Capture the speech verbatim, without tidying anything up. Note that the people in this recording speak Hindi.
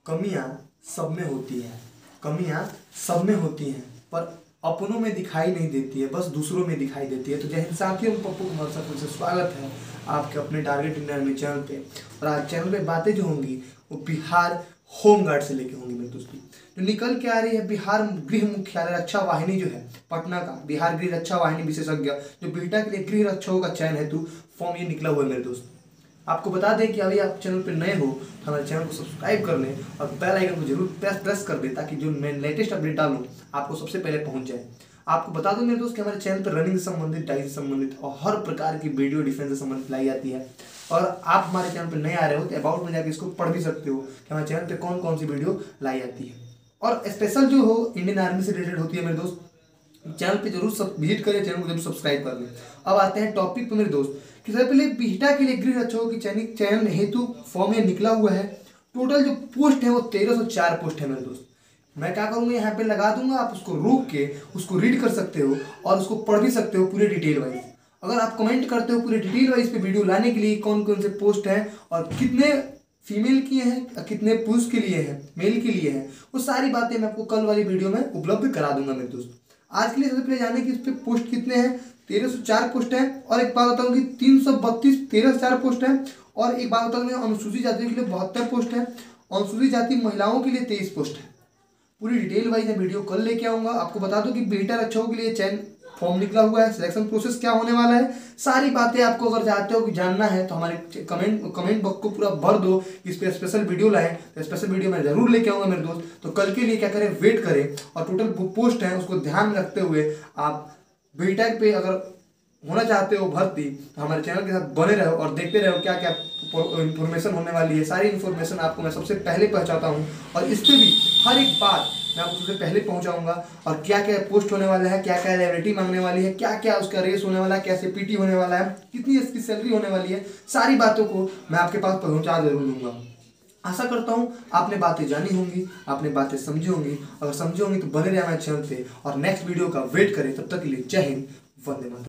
कमियां सब में होती हैं, कमियां सब में होती हैं, पर अपनों में दिखाई नहीं देती है, बस दूसरों में दिखाई देती है। तो जय हिंद साथियों, पप्पू कुमार सर से स्वागत है आपके अपने टारगेट इंडिया आर्मी चैनल पे। और आज चैनल पे बातें जो होंगी वो बिहार होमगार्ड से लेके होंगी मेरे दोस्तों। जो निकल के आ रही है बिहार गृह मुख्यालय रक्षा वाहिनी जो है पटना का, बिहार गृह रक्षा वाहिनी विशेषज्ञ जो बिहटा के लिए गृह रक्षकों का चयन हेतु फॉर्म ये निकला हुआ है मेरे दोस्त। आपको बता दें कि अभी आप चैनल पर नए हो तो हमारे चैनल को सब्सक्राइब कर लें और बेल आइकन को जरूर प्रेस प्रेस कर दें ताकि जो मैं लेटेस्ट अपडेट डालूं आपको सबसे पहले पहुंच जाए। आपको बता दूं मेरे दोस्त कि हमारे चैनल पर रनिंग से संबंधित, डाइट से संबंधित और हर प्रकार की वीडियो डिफेंस से संबंधित लाई जाती है। और आप हमारे चैनल पर नए आ रहे हो तो अबाउट में जाकर इसको पढ़ भी सकते हो कि हमारे चैनल पर कौन कौन सी वीडियो लाई जाती है। और स्पेशल जो हो इंडियन आर्मी से रिलेटेड होती है मेरे दोस्त, चैनल पे जरूर सब विजिट करें, चैनल को जरूर सब्सक्राइब कर लें। अब आते हैं टॉपिक पे मेरे दोस्त कि सबसे पहले बिहटा के लिए गृह रक्षकों की चयनित चयन हेतु फॉर्म ये निकला हुआ है। टोटल जो पोस्ट है वो तेरह सौ चार पोस्ट है मेरे दोस्त। मैं क्या करूँगा, यहाँ पे लगा दूंगा, आप उसको रोक के उसको रीड कर सकते हो और उसको पढ़ भी सकते हो पूरे डिटेल वाइज। अगर आप कमेंट करते हो पूरे डिटेल वाइज पे वीडियो लाने के लिए कौन कौन से पोस्ट हैं और कितने फीमेल किए हैं, कितने पुरुष के लिए हैं, मेल के लिए हैं, वो सारी बातें मैं आपको कल वाली वीडियो में उपलब्ध करा दूंगा मेरे दोस्त। आज के लिए सबसे पहले जाने कि इस पे पोस्ट कितने हैं। तेरह सौ चार पोस्ट है। और एक बात बताऊँ कि तीन सौ बत्तीस तेरह सौ चार पोस्ट है। और एक बात बताऊँ अनुसूचित जातियों के लिए बहत्तर पोस्ट है, अनुसूचित जाति महिलाओं के लिए तेईस पोस्ट है। पूरी डिटेल वाइज मैं वीडियो कल लेके आऊँगा। आपको बता दूँ कि बिहटा रक्षकों के लिए चयन फॉर्म निकला हुआ है, सिलेक्शन प्रोसेस क्या होने वाला है, सारी बातें आपको अगर चाहते हो कि जानना है तो हमारे कमेंट कमेंट बॉक्स को पूरा भर दो, इस पर स्पेशल वीडियो लाएं। तो स्पेशल वीडियो मैं जरूर लेके आऊँगा मेरे दोस्त। तो कल के लिए क्या करें, वेट करें। और टोटल पोस्ट है उसको ध्यान में रखते हुए आप बिहटा पे अगर होना चाहते हो भर्ती तो हमारे चैनल के साथ बने रहो और देखते रहो क्या क्या इन्फॉर्मेशन होने वाली है। सारी इन्फॉर्मेशन आपको मैं सबसे पहले पहुंचाता हूं और इस पर भी हर एक बात मैं आपको सबसे पहले पहुंचाऊंगा। और क्या क्या पोस्ट होने वाला है, क्या क्या लाइब्रेटी मांगने वाली है, क्या क्या उसका रेस होने वाला है, कैसे पीटी होने वाला है, कितनी इसकी सैलरी होने वाली है, सारी बातों को मैं आपके पास पहुँचा जरूर दूंगा। आशा करता हूँ आपने बातें जानी होंगी, आपने बातें समझी होंगी। अगर समझी होंगी तो बने रहे हमारे चैनल पे और नेक्स्ट वीडियो का वेट करें। तब तक के लिए जय हिंद, वंदे मातरम।